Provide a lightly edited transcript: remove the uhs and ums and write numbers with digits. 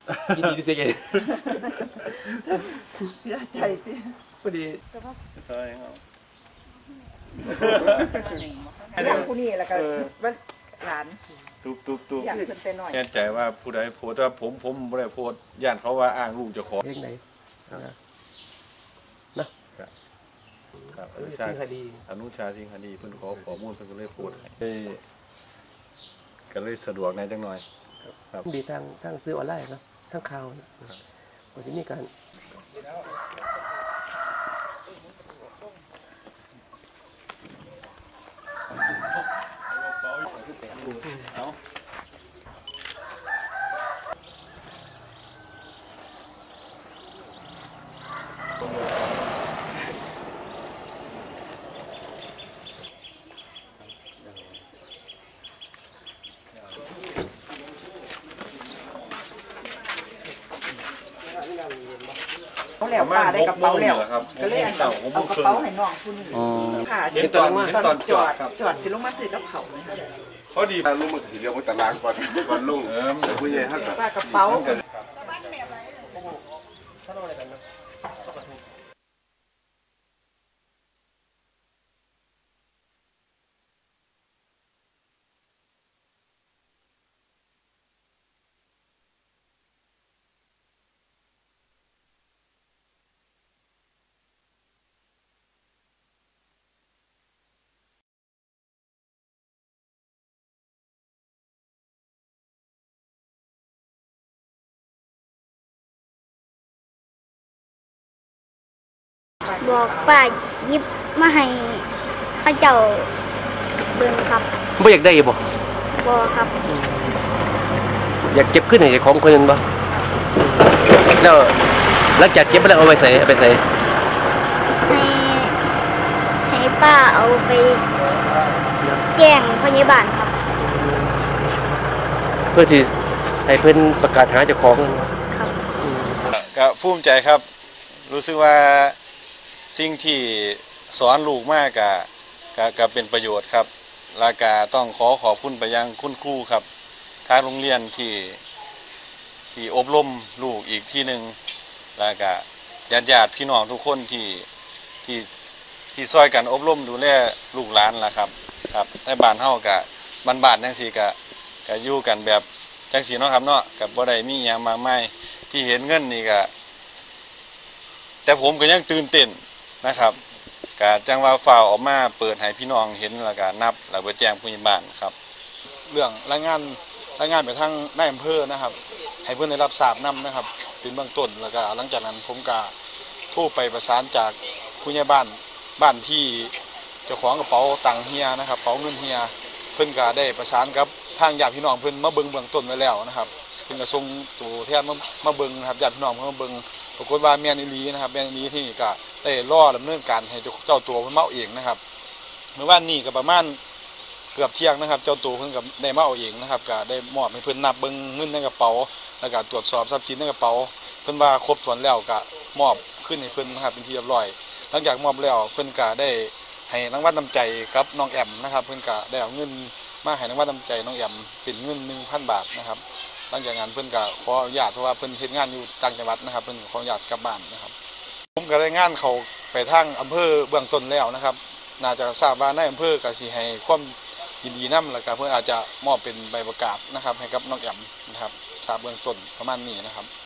ยินดีที่เสียใจเสียใจที่พอดีใช่ครับเรื่องผู้นี้แล้วก็หลานตุ๊บอยากเพิ่นแต่น้อยแค่ใจว่าผู้ใดโพสแต่ว่าผมไม่ได้โพสย่านเขาว่าอ้างลูกจะขอเรื่องไหนครับอนุชาสิงคดีเพิ่นขอข้อมูลเพิ่นก็เลยโพสให้ก็เลยสะดวกในจังหน่อยครับดีทางซื้อออนไลน์เนาะทางข่าวก็จะมีการเขาแล้วป้าได้กระเป๋าแล้วก็เลยเอากระเป๋าให้น้องผู้นี้ค่ะตอนจอดสิลงมาซื้อกับเขาเขาดีลุงมันถือเรื่องว่าตารางก่อนลุงผู้ใหญ่ท่านป้ากระเป๋าบอกป้ายิบมาให้ข้าเจ้าเบิ่งครับไม่อยากได้บ่ครับอยากเก็บขึ้นให้ของคนนึงบ่แล้วหลังจากเก็บไปแล้วเอาไปใส่ให้ป้าเอาไปแจ้งพยาบาลครับเพื่อที่ให้เพิ่นประกาศหาเจ้าของครับก็ภูมิใจครับรู้สึกว่าสิ่งที่สอนลูกมากก็เป็นประโยชน์ครับแล้วก็ต้องขอบคุณไปยังคุณครูครับทางโรงเรียนที่อบรมลูกอีกที่หนึ่งแล้วก็ญาติพี่น้องทุกคนที่ซอยกันอบรมดูแลลูกหลานล่ะครับในบ้านเฮาก็บ้านจังซี่ก็อยู่กันแบบจังซี่เนาะครับเนาะก็บ่ได้มีหยังมากมายที่เห็นเงินนี่ก็แต่ผมก็ยังตื่นเต้นนะครับก็จังว่าฝ่าวออกมาเปิดให้พี่น้องเห็นแล้วก็นับแล้วไปแจ้งผู้ใหญ่บ้านครับเรื่องรายงานไปทางนายอำเภอนะครับให้เพื่อนได้รับทราบนำนะครับเป็นเบื้องต้นแล้วก็หลังจากนั้นผมก็โทรไปประสานจากผู้ใหญ่บ้านที่เจ้าของกระเป๋าตังค์เฮียนะครับกระเป๋าเงินเฮียเพื่อนก็ได้ประสานกับทางญาติพี่น้องเพื่อนมาเบื้องต้นไว้แล้วนะครับเพื่อนก็ส่งตัวแทนมาเบิ่งนะครับญาติพี่น้องมาเบิ่งปรากฏว่าแม่นอีหลีนะครับแม่นอีหลีที่นี่ก็ได้รอดำเนินการให้เจ้าตัวเพิ่นมาเอาเองนะครับเมื่อวานนี้ก็ประมาณเกือบเที่ยงนะครับเจ้าตัวเพิ่นก็ได้มาเอาเองนะครับก็ได้มอบให้เพิ่นนับเบิ่งเงินในกระเป๋าแล้วก็ตรวจสอบทรัพย์สินในกระเป๋าเพิ่นว่าครบถ้วนแล้วก็มอบขึ้นให้เพิ่นนะครับเป็นที่เรียบร้อยหลังจากมอบแล้วเพิ่นก็ได้ให้รางวัลน้ำใจกับน้องแอมนะครับเพิ่นก็ได้เอาเงินมาให้รางวัลน้ำใจน้องแอมเป็นเงิน 1,000 บาทนะครับหลังจากนั้นเพิ่นก็ขออนุญาตเพราะว่าเพิ่นเฮ็ดงานอยู่ต่างจังหวัดนะครับเพิ่นขออนุญาตกลับบ้านนะครับผมก็ได้งานเขาไปทางอำเภอเบื้องต้นแล้วนะครับน่าจะทราบว่าในอำเภอก็สิให้ความยินดีนำแล้วก็เพิ่นอาจจะมอบเป็นใบประกาศนะครับให้กับน้องแอมนะครับทราบเบื้องต้นประมาณนี้นะครับ